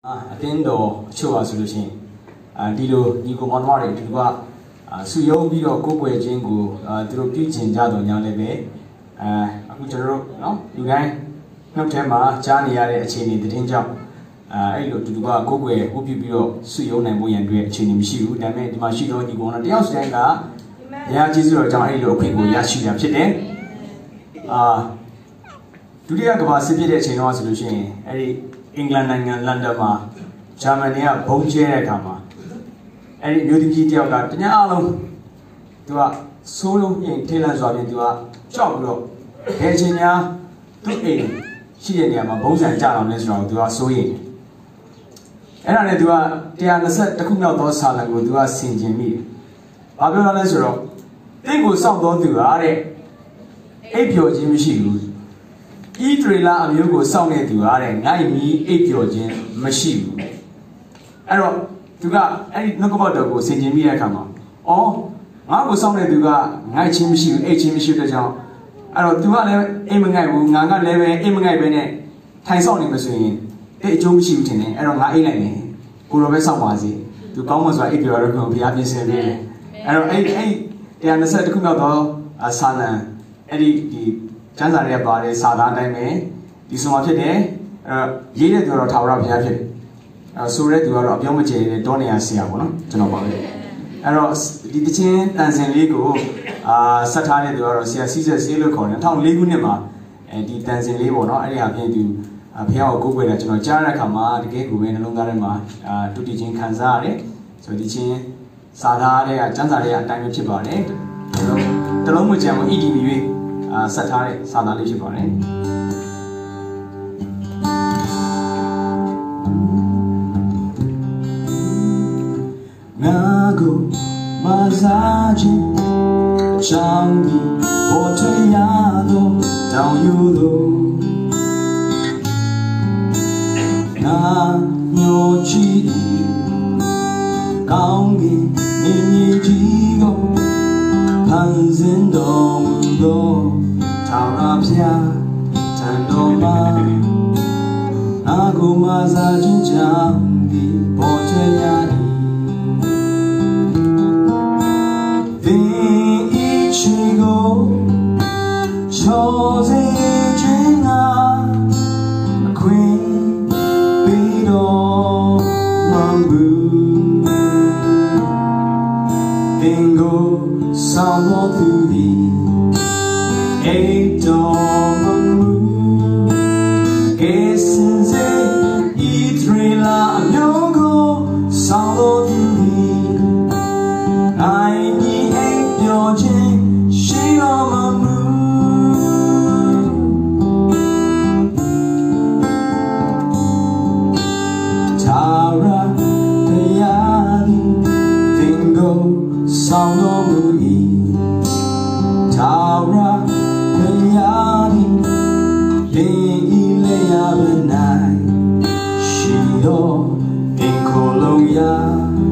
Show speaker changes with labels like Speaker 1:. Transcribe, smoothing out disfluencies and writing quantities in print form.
Speaker 1: attendo ciò a soluzione. Dillo dico manuale di qua su io video comunque jingo tiro più gengiato nyalebe acutero no you guys non c'è ma già ne yare acini di tengiao lo di qua comunque o più più su io ne voglio andare acini mi si da me di ma si do di buona ti ho stenga ya Gesù già lo qui go ya si ya ဖြစ်တယ်ဒုတိယကမ္ဘာစစ်ဖြစ်တဲ့အချိန်တော့ဆိုလို့ရှိရင်အဲ့ဒီအင်္ဂလန်နိုင်ငံလန်ဒန်မှာဂျာမနီကဘုံကျဲတဲ့အခါမှာအဲ့ဒီမျိုးသမီးတယောက်ကတညအားလုံးသူကဆိုးလုံးပြင်ထိလန့်စွာပြင်သူကကြောက်ပြီးတော့ဘယ်အချိန်များသူ့အိမ်ရှိတဲ့နေရာမှာဘုံစံကြအောင်လဲဆိုတော့သူကစိုးရိမ်တယ်အဲ့ဒါနဲ့သူက120ခုမြောက်သောစာလံကိုသူကဆင်ခြင်မိတယ်ဘာပြောရလဲဆိုတော့တင့်ကိုစောင့်တော်သူကတဲ့အိပ်ပျော်ခြင်းမရှိဘူးဤဒရေလာအမျိုးကိုစောင့်နေသူဟာတဲ့ငိုက်မီအိပ်ပျော်ခြင်းမရှိဘူးအဲ့တော့သူကအဲ့ဒီနှုတ်ကပတ်တော်ကိုဆင်ခြင်မိတဲ့အခါမှာအော်ငါ့ကိုစောင့်နေသူကငိုက်ခြင်းမရှိဘူးအိပ်ခြင်းမရှိတဲ့ကြောင့်အဲ့တော့သူကလည်းအိမ်မငိုက်ဘူးငါကလည်းပဲအိမ်မငိုက်ပဲနဲ့ထိုင်ဆောင်နေမှဆိုရင်အဲ့အကျိုးမရှိဘူးထင်တယ်အဲ့တော့ငါအိပ်လိုက်မယ်ကိုတော်ပဲစောင့်ပါစေသူကောင်းမှဆိုတာအိပ်ပျော်ရတော့ဘုရားပြင်ဆင်ပေးတယ်အဲ့တော့အဲ့120ခုမြောက်သောစာလံအဲ့ဒီကျမ်းစာတွေကပါတယ်စာသားအတိုင်းပဲဒီဆိုမှဖြစ်တယ်ရေးတဲ့သူကတော့ထာဝရဘုရားဖြစ်တယ်ဆိုတဲ့သူကတော့အပြောင်းမကျဲတဲ့တောနေရဆရာပေါ့နော်ကျွန်တော်ပါပဲအဲ့တော့ဒီတခြင်းတန်စင်လေးကိုဆက်ထားတဲ့သူကတော့ဆရာစီးဆက်ဆေးလို့ခေါ်တယ်2004ခုနှစ်မှာဒီတန်စင်လေးပေါ့နော်အဲ့ဒီဟာပြင်သူဘုရားကိုကိုးကွယ်တာကျွန်တော်ကြားတဲ့အခါမှာတကယ်ကိုပဲနှလုံးသားထဲမှာတူတည်ခြင်းခံစားရတယ်ဆိုဒီချင်းစာသားတွေကကျမ်းစာတွေကအတိုင်းပဲဖြစ်ပါတယ်တလုံးမကြံဘူးဣတိမီ၍ဆက်ထားတဲ့စာသားလေးဖြစ်ပါတယ်ငါကိုမစားခြင်းအချောင်းဒီပေါ်ထွေရသောတောင်ယူသောငါညိုချီကောင်းကင်မြင်မြင်ကြီးကိုဖန်ဆင်းတော်မူသောထာဝရဘုရားတန်တော်မှာငါကိုမစားခြင်းကြောင့်ဒီပေါ်ထွေရသည်သင်ဤချီကိုချောစေခြင်းငါအခွင့်ပေးတော်မမူသင်ကိုဆောင်တော်သူသည်အိတ်တော်မမူကေစင်စေဤထရီလာအမျိုးကိုဆောင်တော်သူသည်နိုင်ဤအိတ်ပျော်ခြင်းရှိတော်မမူထာဝရဘုရားသည်သင်ကိုဆောင်တော်မူ၏ထာဝရဘုရားသည်သင်ဤလေယာဘ၌ရှိတော်သင်ကိုယ်လုံးရာ